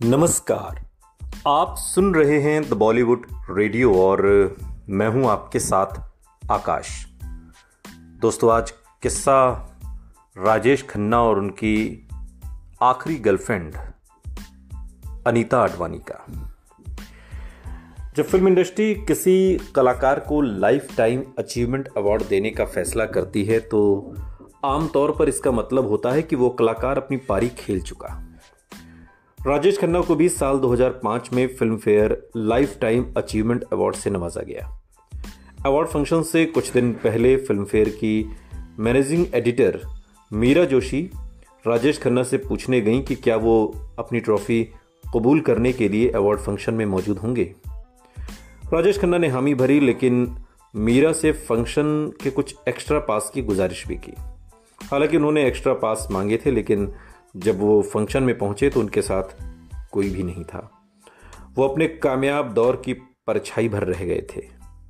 नमस्कार। आप सुन रहे हैं द बॉलीवुड रेडियो और मैं हूं आपके साथ आकाश। दोस्तों, आज किस्सा राजेश खन्ना और उनकी आखिरी गर्लफ्रेंड अनीता आडवाणी का। जब फिल्म इंडस्ट्री किसी कलाकार को लाइफ टाइम अचीवमेंट अवार्ड देने का फैसला करती है तो आमतौर पर इसका मतलब होता है कि वो कलाकार अपनी पारी खेल चुका। राजेश खन्ना को भी साल 2005 में Filmfare lifetime achievement award से नवाजा गया। अवार्ड फंक्शन से कुछ दिन पहले फिल्म फेयर की मैनेजिंग एडिटर मीरा जोशी राजेश खन्ना से पूछने गईं कि क्या वो अपनी ट्रॉफी कबूल करने के लिए अवार्ड फंक्शन में मौजूद होंगे। राजेश खन्ना ने हामी भरी, लेकिन मीरा से फंक्शन के कुछ एक्स्ट्रा पास की गुजारिश भी की। हालांकि उन्होंने एक्स्ट्रा पास मांगे थे, लेकिन जब वो फंक्शन में पहुंचे तो उनके साथ कोई भी नहीं था। वो अपने कामयाब दौर की परछाई भर रह गए थे।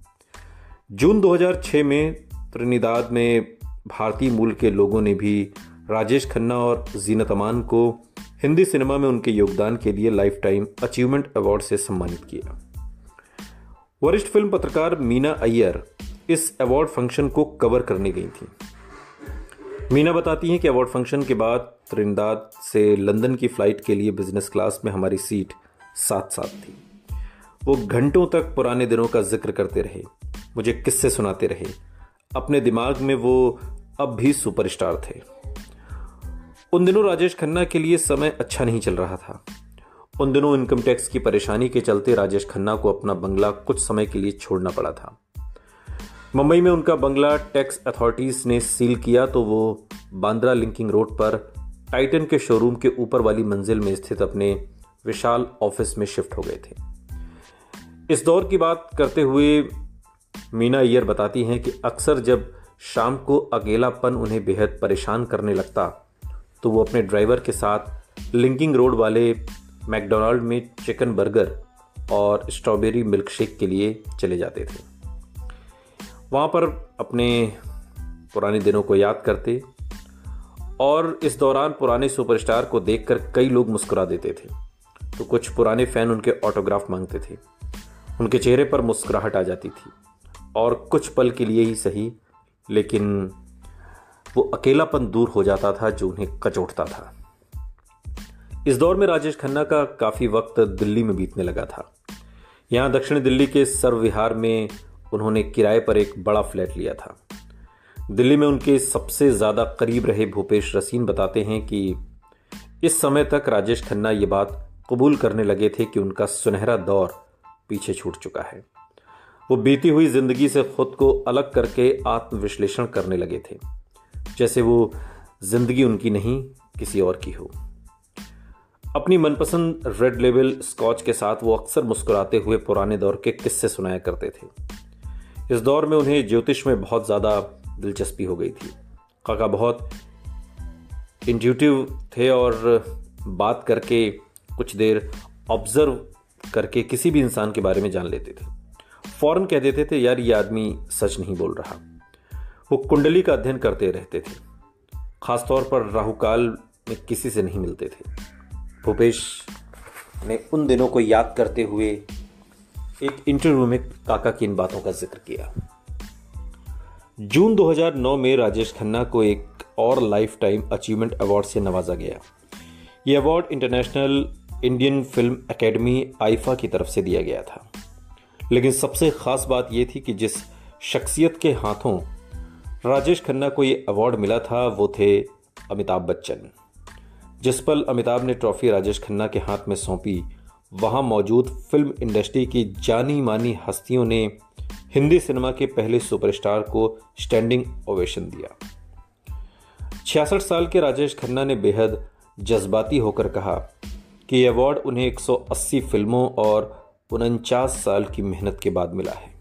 जून 2006 में त्रिनिदाद में भारतीय मूल के लोगों ने भी राजेश खन्ना और जीनत अमान को हिंदी सिनेमा में उनके योगदान के लिए लाइफ टाइम अचीवमेंट अवार्ड से सम्मानित किया। वरिष्ठ फिल्म पत्रकार मीना अय्यर इस अवार्ड फंक्शन को कवर करने गई थी। मीना बताती हैं कि अवार्ड फंक्शन के बाद त्रिनिदाद से लंदन की फ्लाइट के लिए बिजनेस क्लास में हमारी सीट साथ साथ थी। वो घंटों तक पुराने दिनों का जिक्र करते रहे, मुझे किस्से सुनाते रहे। अपने दिमाग में वो अब भी सुपरस्टार थे। उन दिनों राजेश खन्ना के लिए समय अच्छा नहीं चल रहा था। उन दिनों इनकम टैक्स की परेशानी के चलते राजेश खन्ना को अपना बंगला कुछ समय के लिए छोड़ना पड़ा था। मुंबई में उनका बंगला टैक्स अथॉरिटीज ने सील किया तो वो बांद्रा लिंकिंग रोड पर टाइटन के शोरूम के ऊपर वाली मंजिल में स्थित अपने विशाल ऑफिस में शिफ्ट हो गए थे। इस दौर की बात करते हुए मीना अय्यर बताती हैं कि अक्सर जब शाम को अकेलापन उन्हें बेहद परेशान करने लगता तो वो अपने ड्राइवर के साथ लिंकिंग रोड वाले मैकडोनाल्ड में चिकन बर्गर और स्ट्रॉबेरी मिल्क शेक के लिए चले जाते थे। वहाँ पर अपने पुराने दिनों को याद करते और इस दौरान पुराने सुपरस्टार को देखकर कई लोग मुस्कुरा देते थे तो कुछ पुराने फैन उनके ऑटोग्राफ मांगते थे। उनके चेहरे पर मुस्कुराहट आ जाती थी और कुछ पल के लिए ही सही, लेकिन वो अकेलापन दूर हो जाता था जो उन्हें कचोटता था। इस दौर में राजेश खन्ना का काफ़ी वक्त दिल्ली में बीतने लगा था। यहाँ दक्षिण दिल्ली के सर्व विहार में उन्होंने किराए पर एक बड़ा फ्लैट लिया था। दिल्ली में उनके सबसे ज़्यादा करीब रहे भूपेश रसीन बताते हैं कि इस समय तक राजेश खन्ना ये बात कबूल करने लगे थे कि उनका सुनहरा दौर पीछे छूट चुका है। वो बीती हुई जिंदगी से खुद को अलग करके आत्मविश्लेषण करने लगे थे, जैसे वो जिंदगी उनकी नहीं किसी और की हो। अपनी मनपसंद रेड लेबल स्कॉच के साथ वो अक्सर मुस्कुराते हुए पुराने दौर के किस्से सुनाया करते थे। इस दौर में उन्हें ज्योतिष में बहुत ज़्यादा दिलचस्पी हो गई थी। काका बहुत इंट्यूटिव थे और बात करके कुछ देर ऑब्जर्व करके किसी भी इंसान के बारे में जान लेते थे। फौरन कह देते थे, यार ये आदमी सच नहीं बोल रहा। वो कुंडली का अध्ययन करते रहते थे, खासतौर पर राहुकाल में किसी से नहीं मिलते थे। भूपेश ने उन दिनों को याद करते हुए एक इंटरव्यू में काका की इन बातों का जिक्र किया। जून 2009 में राजेश खन्ना को एक और लाइफ टाइम अचीवमेंट अवार्ड से नवाजा गया। यह award international Indian film academy IIFA की तरफ से दिया गया था। लेकिन सबसे खास बात यह थी कि जिस शख्सियत के हाथों राजेश खन्ना को यह अवार्ड मिला था वो थे अमिताभ बच्चन। जिस पल अमिताभ ने ट्रॉफी राजेश खन्ना के हाथ में सौंपी, वहां मौजूद फिल्म इंडस्ट्री की जानी मानी हस्तियों ने हिंदी सिनेमा के पहले सुपरस्टार को स्टैंडिंग ओवेशन दिया। 66 साल के राजेश खन्ना ने बेहद जज्बाती होकर कहा कि यह अवार्ड उन्हें 180 फिल्मों और 49 साल की मेहनत के बाद मिला है।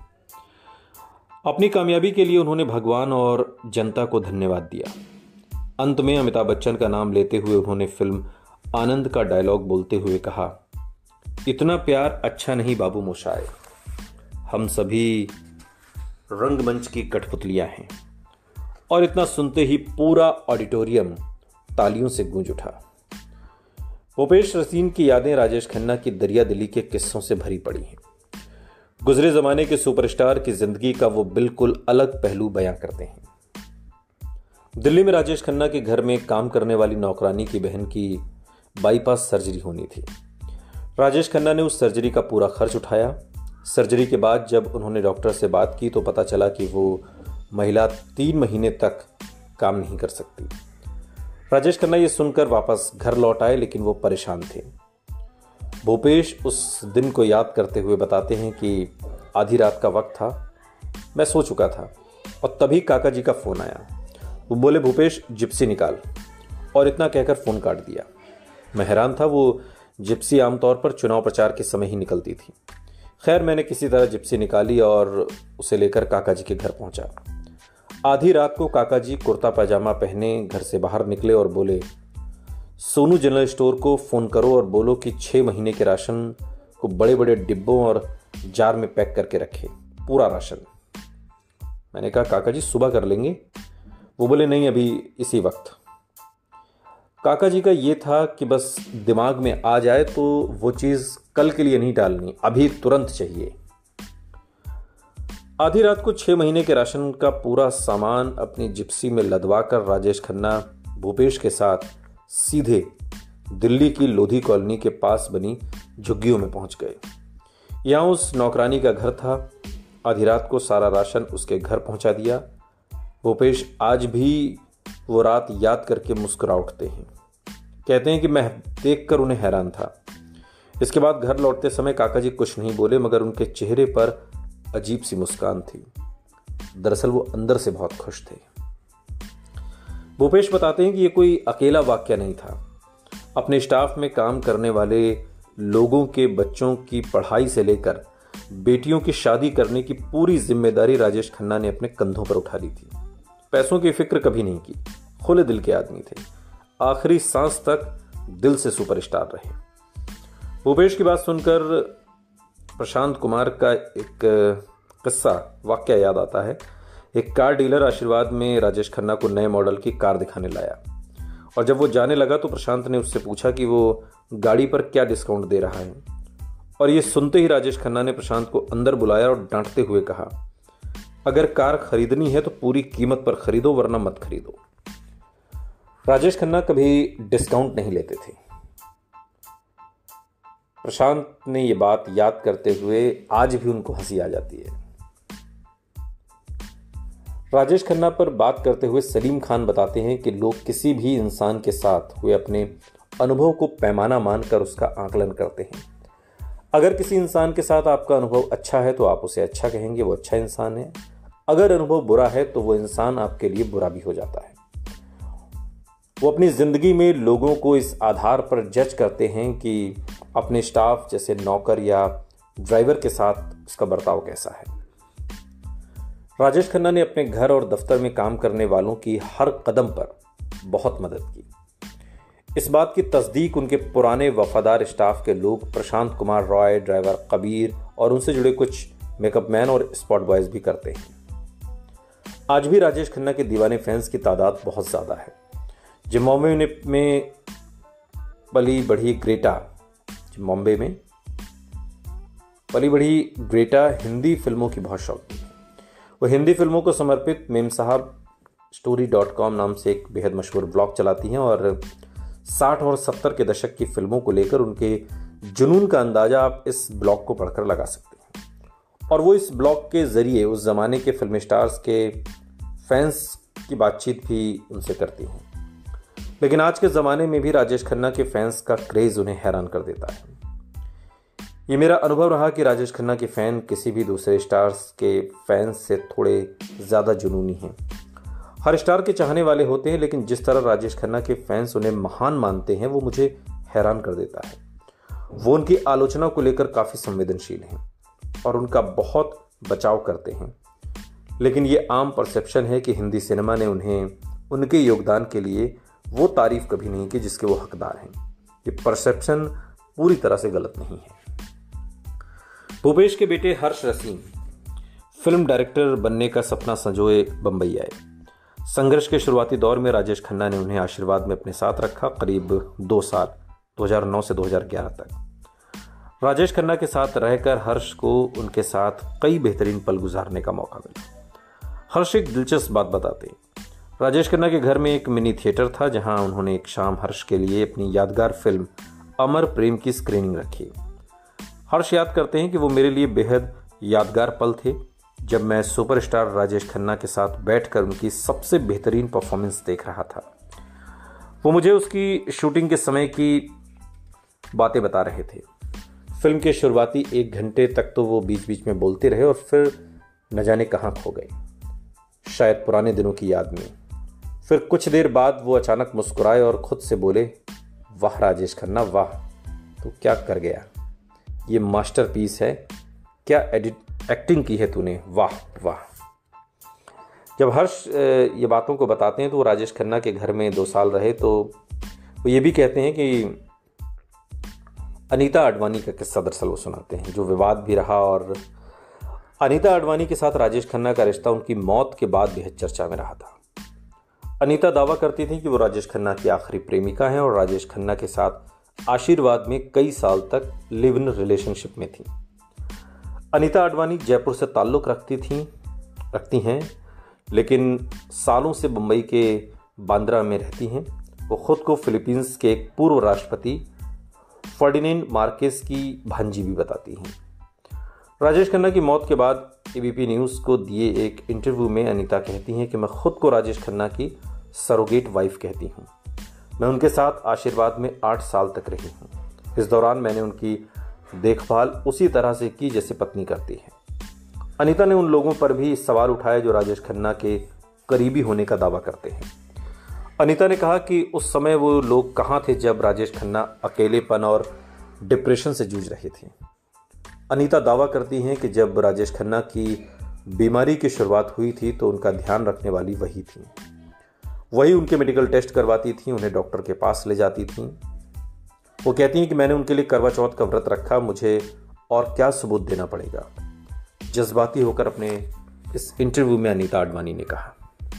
अपनी कामयाबी के लिए उन्होंने भगवान और जनता को धन्यवाद दिया। अंत में अमिताभ बच्चन का नाम लेते हुए उन्होंने फिल्म आनंद का डायलॉग बोलते हुए कहा, इतना प्यार अच्छा नहीं बाबू मोशाय, हम सभी रंगमंच की कठपुतलियां हैं। और इतना सुनते ही पूरा ऑडिटोरियम तालियों से गूंज उठा। भूपेश रसीन की यादें राजेश खन्ना की दरिया दिली के किस्सों से भरी पड़ी हैं। गुजरे जमाने के सुपरस्टार की जिंदगी का वो बिल्कुल अलग पहलू बयां करते हैं। दिल्ली में राजेश खन्ना के घर में काम करने वाली नौकरानी की बहन की बाईपास सर्जरी होनी थी। राजेश खन्ना ने उस सर्जरी का पूरा खर्च उठाया। सर्जरी के बाद जब उन्होंने डॉक्टर से बात की तो पता चला कि वो महिला 3 महीने तक काम नहीं कर सकती। राजेश खन्ना ये सुनकर वापस घर लौट आए, लेकिन वो परेशान थे। भूपेश उस दिन को याद करते हुए बताते हैं कि आधी रात का वक्त था, मैं सो चुका था और तभी काका जी का फोन आया। वो बोले, भूपेश जिप्सी निकाल, और इतना कहकर फोन काट दिया। मैं हैरान था, वो जिप्सी आमतौर पर चुनाव प्रचार के समय ही निकलती थी। खैर, मैंने किसी तरह जिप्सी निकाली और उसे लेकर काका जी के घर पहुंचा। आधी रात को काका जी कुर्ता पैजामा पहने घर से बाहर निकले और बोले, सोनू जनरल स्टोर को फोन करो और बोलो कि 6 महीने के राशन को बड़े बड़े डिब्बों और जार में पैक करके रखे, पूरा राशन। मैंने कहा, काका जी सुबह कर लेंगे। वो बोले, नहीं, अभी इसी वक्त। काका जी का ये था कि बस दिमाग में आ जाए तो वो चीज कल के लिए नहीं टालनी, अभी तुरंत चाहिए। आधी रात को 6 महीने के राशन का पूरा सामान अपनी जिप्सी में लदवाकर राजेश खन्ना भूपेश के साथ सीधे दिल्ली की लोधी कॉलोनी के पास बनी झुग्गियों में पहुंच गए। यहां उस नौकरानी का घर था। आधी रात को सारा राशन उसके घर पहुंचा दिया। भूपेश आज भी वो रात याद करके मुस्कुरा उठते हैं। कहते हैं कि मैं देखकर उन्हें हैरान था। इसके बाद घर लौटते समय काका जी कुछ नहीं बोले, मगर उनके चेहरे पर अजीब सी मुस्कान थी। दरअसल वो अंदर से बहुत खुश थे। भूपेश बताते हैं कि ये कोई अकेला वाकया नहीं था। अपने स्टाफ में काम करने वाले लोगों के बच्चों की पढ़ाई से लेकर बेटियों की शादी करने की पूरी जिम्मेदारी राजेश खन्ना ने अपने कंधों पर उठा ली थी। पैसों की फिक्र कभी नहीं की। खुले दिल के आदमी थे। आखिरी सांस तक दिल से सुपरस्टार रहे। भूपेश की बात सुनकर प्रशांत कुमार का एक किस्सा वाकया याद आता है। एक कार डीलर आशीर्वाद में राजेश खन्ना को नए मॉडल की कार दिखाने लाया, और जब वो जाने लगा तो प्रशांत ने उससे पूछा कि वो गाड़ी पर क्या डिस्काउंट दे रहा है। और ये सुनते ही राजेश खन्ना ने प्रशांत को अंदर बुलाया और डांटते हुए कहा, अगर कार खरीदनी है तो पूरी कीमत पर खरीदो, वरना मत खरीदो। राजेश खन्ना कभी डिस्काउंट नहीं लेते थे। प्रशांत ने ये बात याद करते हुए आज भी उनको हंसी आ जाती है। राजेश खन्ना पर बात करते हुए सलीम खान बताते हैं कि लोग किसी भी इंसान के साथ हुए अपने अनुभव को पैमाना मानकर उसका आकलन करते हैं। अगर किसी इंसान के साथ आपका अनुभव अच्छा है तो आप उसे अच्छा कहेंगे, वो अच्छा इंसान है। अगर अनुभव बुरा है तो वो इंसान आपके लिए बुरा भी हो जाता है। वो अपनी जिंदगी में लोगों को इस आधार पर जज करते हैं कि अपने स्टाफ जैसे नौकर या ड्राइवर के साथ उसका बर्ताव कैसा है। राजेश खन्ना ने अपने घर और दफ्तर में काम करने वालों की हर कदम पर बहुत मदद की। इस बात की तस्दीक उनके पुराने वफादार स्टाफ के लोग प्रशांत कुमार रॉय, ड्राइवर कबीर और उनसे जुड़े कुछ मेकअप मैन और स्पॉट बॉयज भी करते हैं। आज भी राजेश खन्ना के दीवाने फैंस की तादाद बहुत ज़्यादा है। जिम्बाब्वे में पली बढ़ी ग्रेटा हिंदी फिल्मों की बहुत शौकीन है। वो हिंदी फिल्मों को समर्पित मेम साहब story.com नाम से एक बेहद मशहूर ब्लॉग चलाती हैं और 60 और 70 के दशक की फिल्मों को लेकर उनके जुनून का अंदाजा आप इस ब्लॉग को पढ़कर लगा सकते हैं। और वो इस ब्लॉग के जरिए उस जमाने के फिल्म स्टार्स के फैंस की बातचीत भी उनसे करती हैं। लेकिन आज के ज़माने में भी राजेश खन्ना के फैंस का क्रेज़ उन्हें हैरान कर देता है। ये मेरा अनुभव रहा कि राजेश खन्ना के फ़ैन किसी भी दूसरे स्टार्स के फैंस से थोड़े ज़्यादा जुनूनी हैं। हर स्टार के चाहने वाले होते हैं, लेकिन जिस तरह राजेश खन्ना के फैंस उन्हें महान मानते हैं वो मुझे हैरान कर देता है। वो उनकी आलोचना को लेकर काफ़ी संवेदनशील हैं और उनका बहुत बचाव करते हैं। लेकिन ये आम परसेप्शन है कि हिंदी सिनेमा ने उन्हें उनके योगदान के लिए वो तारीफ कभी नहीं की जिसके वो हकदार हैं। ये परसेप्शन पूरी तरह से गलत नहीं है। भूपेश के बेटे हर्ष रसीन फिल्म डायरेक्टर बनने का सपना संजोए बंबई आए। संघर्ष के शुरुआती दौर में राजेश खन्ना ने उन्हें आशीर्वाद में अपने साथ रखा। करीब 2 साल 2009 से 2011 तक। राजेश खन्ना के साथ रहकर हर्ष को उनके साथ कई बेहतरीन पल गुजारने का मौका मिला। हर्ष एक दिलचस्प बात बताते हैं। राजेश खन्ना के घर में एक मिनी थिएटर था जहां उन्होंने एक शाम हर्ष के लिए अपनी यादगार फिल्म अमर प्रेम की स्क्रीनिंग रखी। हर्ष याद करते हैं कि वो मेरे लिए बेहद यादगार पल थे जब मैं सुपरस्टार राजेश खन्ना के साथ बैठकर उनकी सबसे बेहतरीन परफॉर्मेंस देख रहा था। वो मुझे उसकी शूटिंग के समय की बातें बता रहे थे। फिल्म के शुरुआती 1 घंटे तक तो वो बीच बीच में बोलते रहे और फिर न जाने कहाँ खो गए, शायद पुराने दिनों की याद में। फिर कुछ देर बाद वो अचानक मुस्कुराए और खुद से बोले, वाह राजेश खन्ना वाह, तो क्या कर गया, ये मास्टरपीस है, क्या एक्टिंग की है तूने, वाह वाह। जब हर्ष ये बातों को बताते हैं तो वो राजेश खन्ना के घर में 2 साल रहे, तो वो ये भी कहते हैं कि अनीता आडवाणी का किस्सा दरअसल वो सुनाते हैं, जो विवाद भी रहा। और अनीता आडवाणी के साथ राजेश खन्ना का रिश्ता उनकी मौत के बाद बेहद चर्चा में रहा था। अनीता दावा करती थी कि वो राजेश खन्ना की आखिरी प्रेमिका हैं और राजेश खन्ना के साथ आशीर्वाद में कई साल तक लिव इन रिलेशनशिप में थी। अनीता आडवाणी जयपुर से ताल्लुक़ रखती हैं, लेकिन सालों से मुंबई के बांद्रा में रहती हैं। वो खुद को फिलीपींस के एक पूर्व राष्ट्रपति फर्डिनेंड मार्केस की भांजी भी बताती हैं। राजेश खन्ना की मौत के बाद एबीपी न्यूज़ को दिए एक इंटरव्यू में अनीता कहती हैं कि मैं खुद को राजेश खन्ना की सरोगेट वाइफ कहती हूँ। मैं उनके साथ आशीर्वाद में 8 साल तक रही हूँ। इस दौरान मैंने उनकी देखभाल उसी तरह से की जैसे पत्नी करती है। अनीता ने उन लोगों पर भी सवाल उठाए जो राजेश खन्ना के करीबी होने का दावा करते हैं। अनीता ने कहा कि उस समय वो लोग कहाँ थे जब राजेश खन्ना अकेलेपन और डिप्रेशन से जूझ रहे थे। अनीता दावा करती हैं कि जब राजेश खन्ना की बीमारी की शुरुआत हुई थी तो उनका ध्यान रखने वाली वही थी। वही उनके मेडिकल टेस्ट करवाती थी, उन्हें डॉक्टर के पास ले जाती थी। वो कहती हैं कि मैंने उनके लिए करवा चौथ का व्रत रखा, मुझे और क्या सबूत देना पड़ेगा, जज्बाती होकर अपने इस इंटरव्यू में अनीता आडवाणी ने कहा।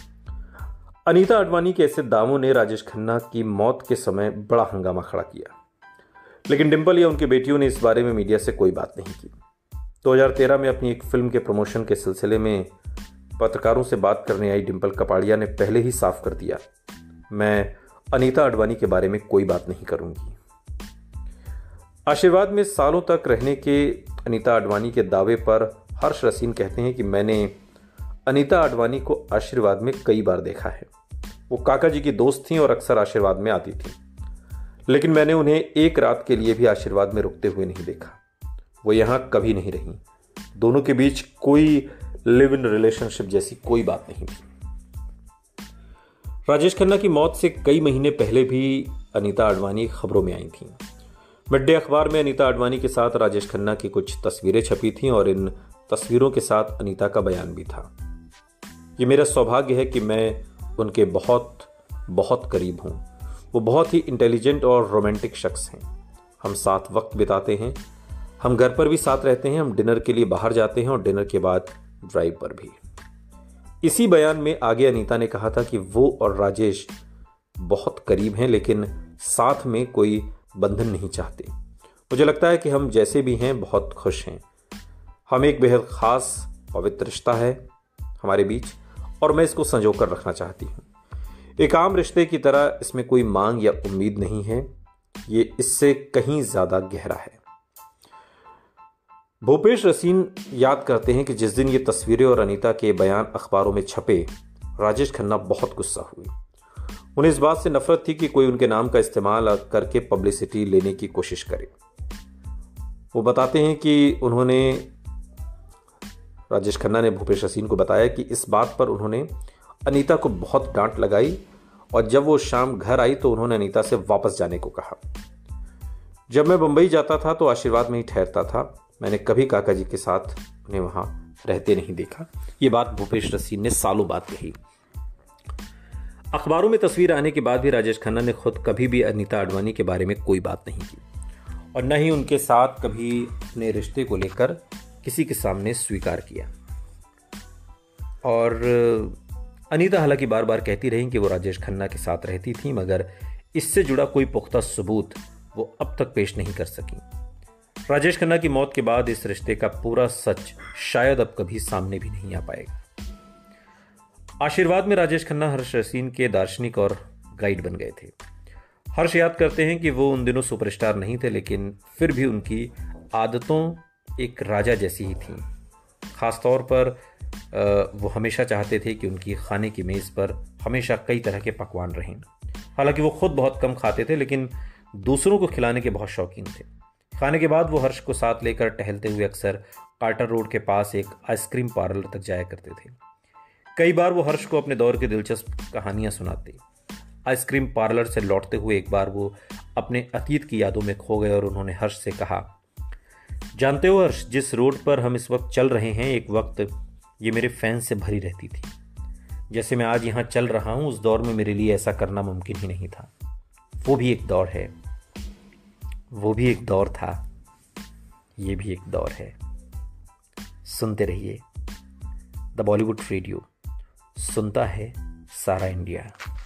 अनीता आडवाणी के ऐसे दावों ने राजेश खन्ना की मौत के समय बड़ा हंगामा खड़ा किया, लेकिन डिंपल या उनकी बेटियों ने इस बारे में मीडिया से कोई बात नहीं की। 2013 में अपनी एक फिल्म के प्रमोशन के सिलसिले में पत्रकारों से बात करने आई डिंपल कपाड़िया ने पहले ही साफ कर दिया, मैं अनीता आडवाणी के बारे में कोई बात नहीं करूंगी। आशीर्वाद में सालों तक रहने के अनीता आडवाणी के दावे पर हर्ष रसीन कहते हैं कि मैंने अनीता आडवाणी को आशीर्वाद में कई बार देखा है। वो काका जी की दोस्त थीं और अक्सर आशीर्वाद में आती थीं, लेकिन मैंने उन्हें एक रात के लिए भी आशीर्वाद में रुकते हुए नहीं देखा। वो यहाँ कभी नहीं रहीं। दोनों के बीच कोई लिव इन रिलेशनशिप जैसी कोई बात नहीं थी। राजेश खन्ना की मौत से कई महीने पहले भी अनीता आडवाणी खबरों में आई थीं। मिड डे अखबार में अनीता आडवाणी के साथ राजेश खन्ना की कुछ तस्वीरें छपी थीं और इन तस्वीरों के साथ अनीता का बयान भी था। ये मेरा सौभाग्य है कि मैं उनके बहुत बहुत करीब हूँ। वो बहुत ही इंटेलिजेंट और रोमांटिक शख्स हैं। हम साथ वक्त बिताते हैं, हम घर पर भी साथ रहते हैं, हम डिनर के लिए बाहर जाते हैं और डिनर के बाद ड्राइव पर भी। इसी बयान में आगे अनीता ने कहा था कि वो और राजेश बहुत करीब हैं, लेकिन साथ में कोई बंधन नहीं चाहते। मुझे लगता है कि हम जैसे भी हैं बहुत खुश हैं। हम एक बेहद खास पवित्र रिश्ता है हमारे बीच और मैं इसको संजो कर रखना चाहती हूँ। एक आम रिश्ते की तरह इसमें कोई मांग या उम्मीद नहीं है, ये इससे कहीं ज्यादा गहरा है। भूपेश रसीन याद करते हैं कि जिस दिन ये तस्वीरें और अनीता के बयान अखबारों में छपे, राजेश खन्ना बहुत गुस्सा हुए। उन्हें इस बात से नफरत थी कि कोई उनके नाम का इस्तेमाल करके पब्लिसिटी लेने की कोशिश करे। वो बताते हैं कि राजेश खन्ना ने भूपेश रसीन को बताया कि इस बात पर उन्होंने अनीता को बहुत डांट लगाई और जब वो शाम घर आई तो उन्होंने अनीता से वापस जाने को कहा। जब मैं मुंबई जाता था तो आशीर्वाद में ही ठहरता था। मैंने कभी काका जी के साथ उन्हें वहां रहते नहीं देखा। ये बात भूपेश रसीन ने सालों बाद कही। अखबारों में तस्वीर आने के बाद भी राजेश खन्ना ने खुद कभी भी अनीता आडवाणी के बारे में कोई बात नहीं की और न ही उनके साथ कभी अपने रिश्ते को लेकर किसी के सामने स्वीकार किया। और अनीता हालांकि बार बार कहती रही कि वो राजेश खन्ना के साथ रहती थी, मगर इससे जुड़ा कोई पुख्ता सबूत वो अब तक पेश नहीं कर सकी। राजेश खन्ना की मौत के बाद इस रिश्ते का पूरा सच शायद अब कभी सामने भी नहीं आ पाएगा। आशीर्वाद में राजेश खन्ना हर्ष रसीन के दार्शनिक और गाइड बन गए थे। हर्ष याद करते हैं कि वो उन दिनों सुपरस्टार नहीं थे, लेकिन फिर भी उनकी आदतों एक राजा जैसी ही थी। खासतौर पर वो हमेशा चाहते थे कि उनकी खाने की मेज़ पर हमेशा कई तरह के पकवान रहें। हालांकि वो खुद बहुत कम खाते थे, लेकिन दूसरों को खिलाने के बहुत शौकीन थे। खाने के बाद वो हर्ष को साथ लेकर टहलते हुए अक्सर कार्टर रोड के पास एक आइसक्रीम पार्लर तक जाया करते थे। कई बार वो हर्ष को अपने दौर की दिलचस्प कहानियां सुनाते। आइसक्रीम पार्लर से लौटते हुए एक बार वो अपने अतीत की यादों में खो गए और उन्होंने हर्ष से कहा, जानते हो हर्ष, जिस रोड पर हम इस वक्त चल रहे हैं, एक वक्त ये मेरे फैंस से भरी रहती थी। जैसे मैं आज यहाँ चल रहा हूँ, उस दौर में मेरे लिए ऐसा करना मुमकिन ही नहीं था। वो भी एक दौर है, वो भी एक दौर था, ये भी एक दौर है। सुनते रहिए द बॉलीवुड रेडियो, सुनता है सारा इंडिया।